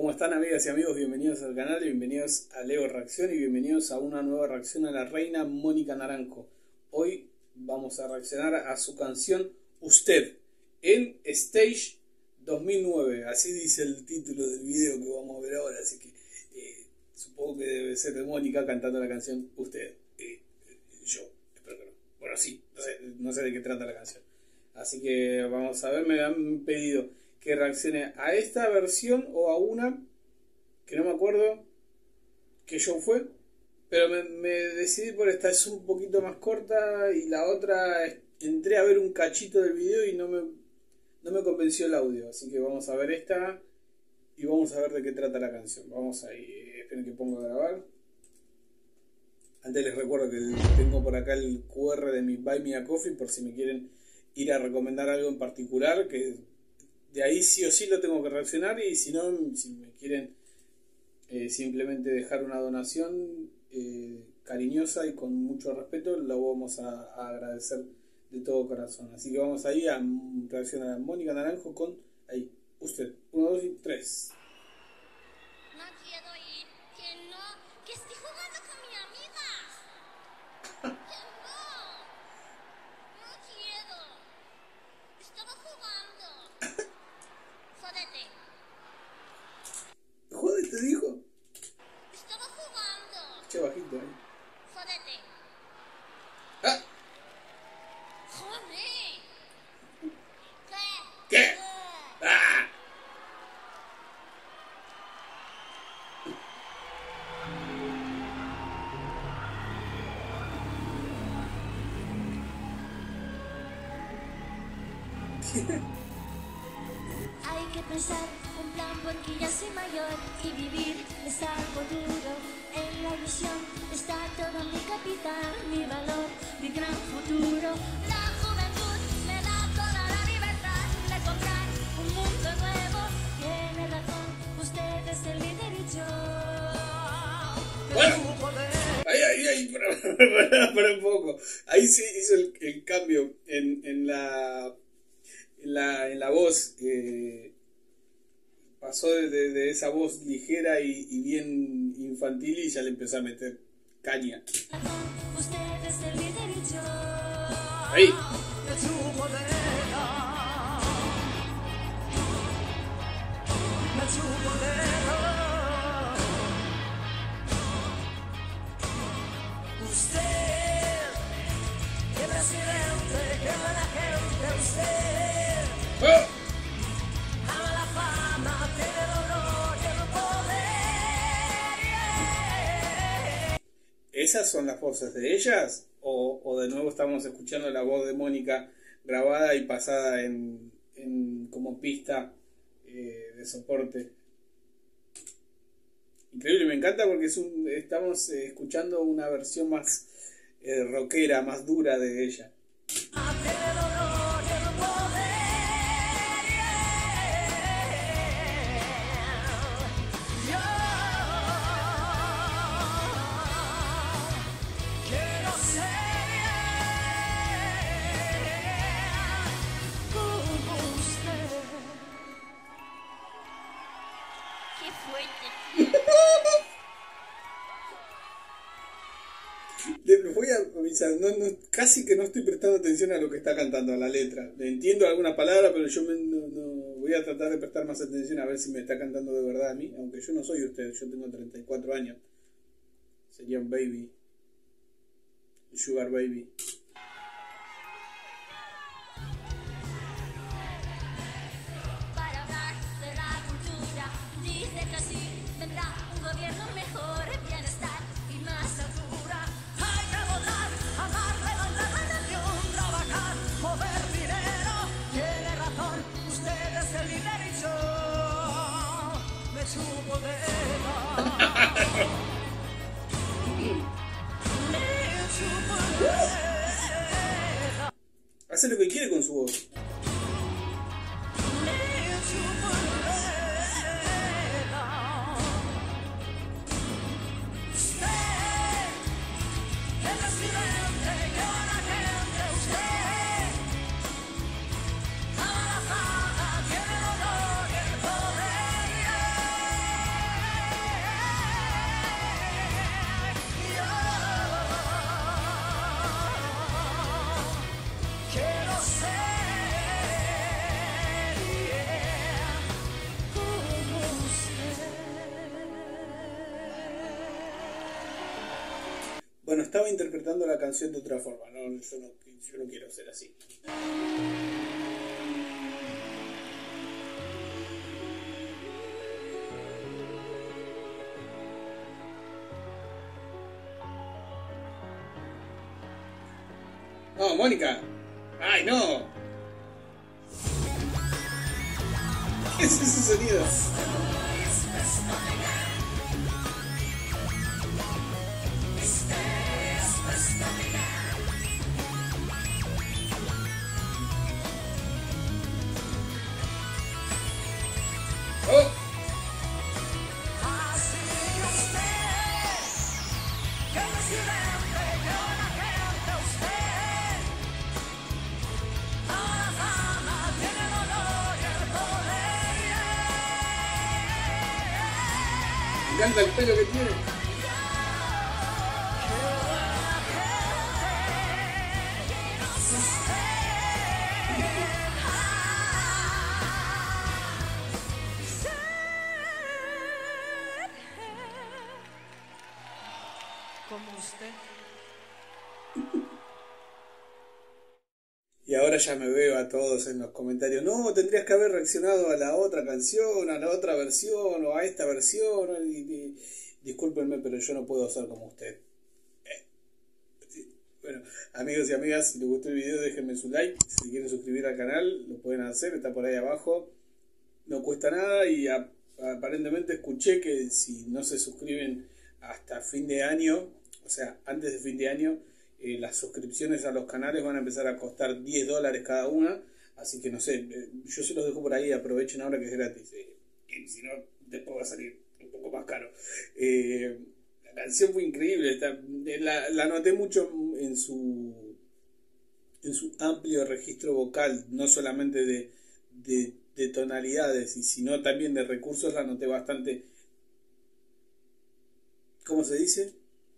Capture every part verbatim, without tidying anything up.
¿Cómo están, amigas y amigos? Bienvenidos al canal, bienvenidos a Leo Reacción y bienvenidos a una nueva reacción a la reina Mónica Naranjo. Hoy vamos a reaccionar a su canción Usted en Stage dos mil nueve, así dice el título del video que vamos a ver ahora, así que eh, supongo que debe ser de Mónica cantando la canción Usted. Eh, yo, espero que no. Bueno, sí, no sé, no sé de qué trata la canción. Así que vamos a ver, me han pedido que reaccione a esta versión o a una que no me acuerdo qué show fue, pero me, me decidí por esta, es un poquito más corta, y la otra entré a ver un cachito del video y no me, no me convenció el audio, así que vamos a ver esta y vamos a ver de qué trata la canción. Vamos ahí, esperen que ponga a grabar. Antes les recuerdo que tengo por acá el cu erre de mi Buy Me a Coffee por si me quieren ir a recomendar algo en particular, que de ahí sí o sí lo tengo que reaccionar, y si no, si me quieren eh, simplemente dejar una donación eh, cariñosa y con mucho respeto, lo vamos a, a agradecer de todo corazón. Así que vamos ahí a reaccionar a Mónica Naranjo con ahí, Usted. Uno, dos y tres. No quiero ir, que no, que estoy jugando con mi amiga. Que no, no quiero. Estaba jugando. Jódete. Jódete, dijo. Estaba jugando. Che, bajito ahí. Jódete. ¡Ah! Joder. ¿Qué? ¿Qué? ¡Ah! Hay que pensar un plan porque ya soy mayor y vivir es algo duro. En la ilusión está todo mi capital, mi valor, mi gran futuro. La juventud me da toda la libertad de comprar un mundo nuevo. Tiene razón, usted es el líder y yo. Bueno, ahí, ahí, ahí, para, para, para un poco. Ahí sí hizo el, el cambio en, en la... En la, en la voz, eh, pasó de, de, de esa voz ligera y, y bien infantil, y ya le empezó a meter caña. Usted es el líder y yo. Ahí. Usted, el presidente, que buena gente, usted. ¡Oh! Ama la fama, tiene el honor y el poder. ¿Esas son las voces de ellas? ¿O, o de nuevo estamos escuchando la voz de Mónica grabada y pasada en, en como pista eh, de soporte? Increíble, me encanta porque es un, estamos eh, escuchando una versión más eh, rockera, más dura de ella. Qué fuerte. Les voy a avisar, no, no, casi que no estoy prestando atención a lo que está cantando, a la letra. Le entiendo alguna palabra, pero yo me, no, no, voy a tratar de prestar más atención a ver si me está cantando de verdad a mí, aunque yo no soy usted, yo tengo treinta y cuatro años. Sería un baby. Un sugar baby. Para hablar de la cultura, dice que así vendrá un gobierno mejor, bienestar y más altura. Hay que votar, amar, levantar la nación, trabajar, mover dinero. Tiene razón, usted es el líder y yo me chupo de ella. Me chupo de ella. Hace lo que quiere con su voz. estaba interpretando la canción de otra forma. No, yo, no, yo no quiero ser así. No, Mónica. ¡Ay, no! ¿Qué es ese sonido? ¡Oh! Me encanta el pelo que tiene. Como usted. Y ahora ya me veo a todos en los comentarios. No, tendrías que haber reaccionado a la otra canción, a la otra versión, o a esta versión. Y, y, discúlpenme, pero yo no puedo ser como usted. Eh, sí. Bueno, amigos y amigas, si les gustó el video, déjenme su like. Si quieren suscribir al canal, lo pueden hacer, está por ahí abajo. No cuesta nada y a, aparentemente escuché que si no se suscriben hasta fin de año, o sea, antes de fin de año, eh, las suscripciones a los canales van a empezar a costar diez dólares cada una. Así que no sé, eh, yo se los dejo por ahí, aprovechen ahora que es gratis. Eh, y si no, después va a salir un poco más caro. Eh, la canción fue increíble, está, la, la noté mucho en su, en su amplio registro vocal, no solamente de, de, de tonalidades, y sino también de recursos. La noté bastante, ¿cómo se dice?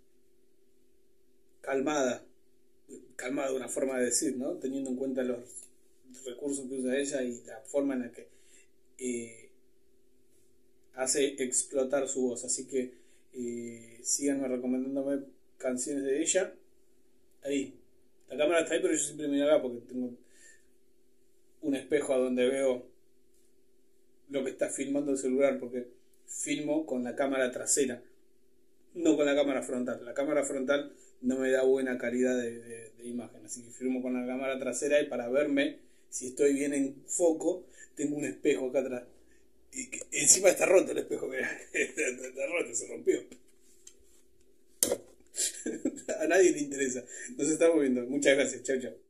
Calmada, calmada, una forma de decir, ¿no? Teniendo en cuenta los recursos que usa ella y la forma en la que eh, hace explotar su voz. Así que eh, síganme recomendándome canciones de ella. Ahí, la cámara está ahí, pero yo siempre miro acá porque tengo un espejo a donde veo lo que está filmando el celular, porque filmo con la cámara trasera, no con la cámara frontal. La cámara frontal no me da buena calidad de, de, de imagen, así que filmo con la cámara trasera, y para verme si estoy bien en foco tengo un espejo acá atrás, y que, encima está roto el espejo, mirá, está roto, se rompió. A nadie le interesa. Nos estamos viendo, muchas gracias, chao chao.